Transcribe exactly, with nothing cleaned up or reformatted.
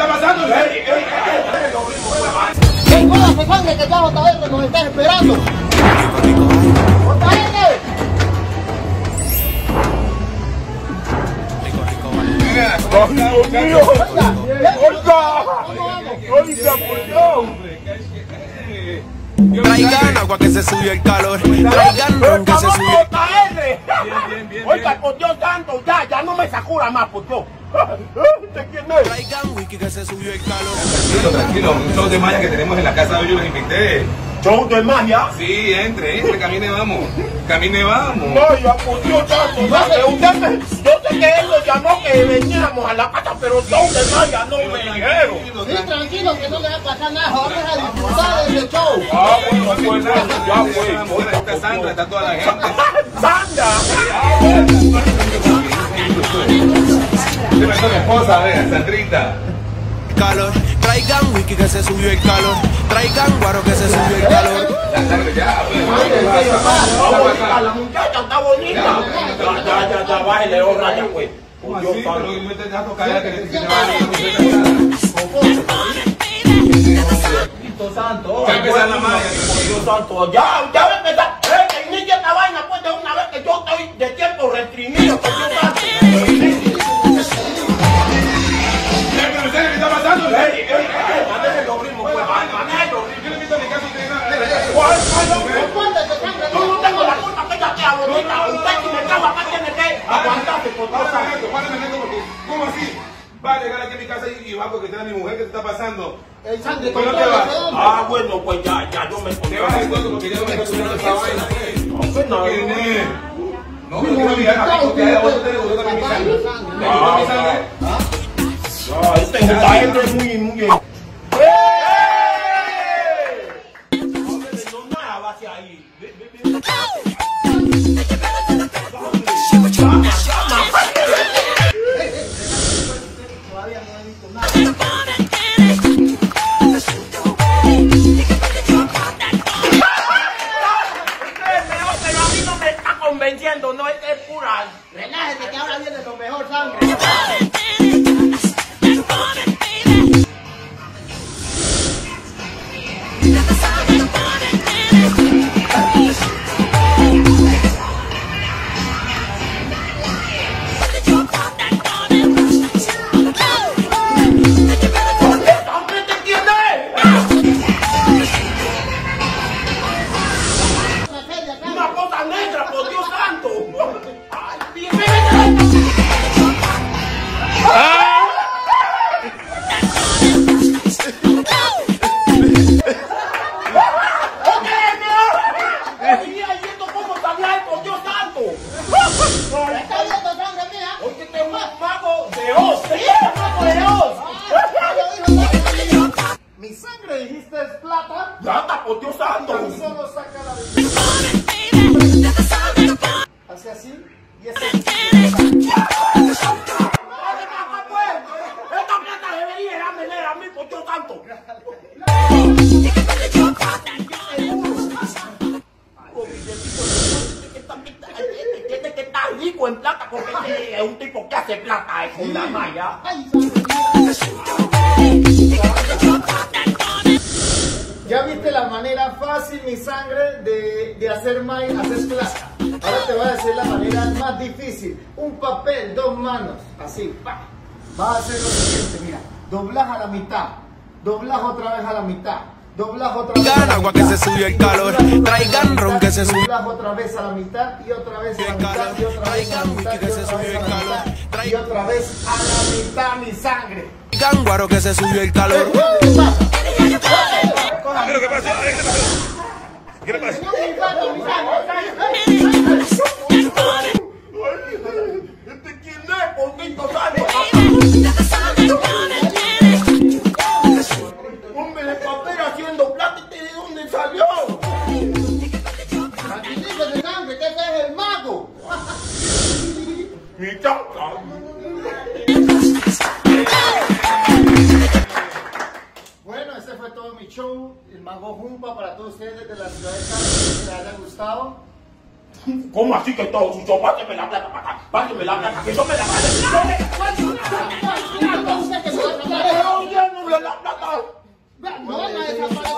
está pasando? ¡Ey, cójase sangre que ya J R nos está esperando! ¡J R! ¡Dios mío! ¡Oiga! ¡Oiga, por Dios! Traigan agua que se subió el calor. Traigan ron que se subió el calor. Oiga, por Dios santo, ya, ya no me sacura más, por Dios. ¿Usted quién es? Traigan whisky que se subió el calor. Tranquilo, tranquilo. Un show de magia que tenemos en la casa de hoy, yo los invité. ¿Show de magia? Sí, entre, entre, camine, vamos. Camine, vamos. Oiga, por Dios santo, dale, usted me... Yo sé que él nos llamó que veníamos a la casa, pero show de magia no me dijeron. Sí, tranquilo, que no le va a pasar nada. Vamos a disfrutar de este show. Ah, bueno, pues nada, ya fue. Ahí está Sandra, está toda la gente. ¡Sandra! Se me mi esposa, vea, Sandrita. Calor. Traigan whisky que se subió el calor. Traigan guaro que se subió el calor. Ya, Sandra, ya. La muchacha está bonita. Ya, ya, ya, ya, bájale, otra ya, pues. ¿Cómo así? Pero no te dejas tocar que te Cristo santo. Ya empezar la magia. Dios santo. Ya, ya va a empezar. Eh, que inicia esta vaina, pues, de una vez que yo estoy de tiempo restringido. Por Dios santo. ¿Qué está pasando? Ey, ey, ey, maneje los ritmos, pues, maneje los ritmos. Yo le quito mi casa y te ¿cuál? Yo no tengo la culpa que ella sea bonita. Usted si me traba acá tiene que aguantarse, por Dios santo. ¿Cómo así? Va a llegar aquí a mi casa y va a coquetear a mi mujer, ¿qué te está pasando? El sangre ¿Por qué no te vas? Ah, bueno, pues ya, ya, yo me Te vas a ir porque ya no me estoy haciendo esa vaina. No, pues no. No, yo quiero mirar a porque a vos te gusta también mi sangre. ¿Me gusta mi sangre? No, este J R es muy, muy bien. ¡Eh! No me hagas ahí. Todavía no he visto nada. Convenciendo, no es, es pura. Relájate que ahora viene lo mejor, sangre. Una cosa negra, por Dios santo. Ay, bien. ¿Está viendo sangre mía? Oye, que es un mago de Oz. Sí, es un mago de Oz. Mi sangre, dijiste, es plata. Ya está, por Dios santo. Tan solo saca la hace así y ese es Esta plata debería darme a mí, por Dios santo. Tiene que estar rico en plata porque es un tipo que hace plata con la malla. Ya viste la manera fácil, mi sangre, de, de hacer maíz, hacer plata. Ahora te voy a decir la manera más difícil. Un papel, dos manos, así, pa. Vas a hacer lo siguiente, mira. Doblas a la mitad, doblas otra vez a la mitad, doblas otra vez a la Traigan agua que mitad, se subió el calor. Traigan ron que se subió. doblas otra vez a la mitad y otra vez a la mitad y otra vez a la mitad y otra vez a la mitad y otra vez a la mitad, mi sangre. Traigan guaro que se subió el calor. ¿Qué pasa? ¿Qué es lo que pasa? ¿Qué le pasa? ¿Este quién es? ¿Por qué santo? Hombre, el papel haciendo plata, ¿de dónde salió? Tranquilízate, sangre, que ese es el mago. Mi chapa. Bueno, ese fue todo mi show, el Mago Jumpa para todos ustedes de la ciudad de Cali, espero que les haya gustado. ¿Cómo así que todo su show? Páseme la plata para acá, páseme la plata, que yo me la vale. ¿Cuál es la plata? ¿Cuál es la plata? ¿Usted que se va a tratar? desaparece.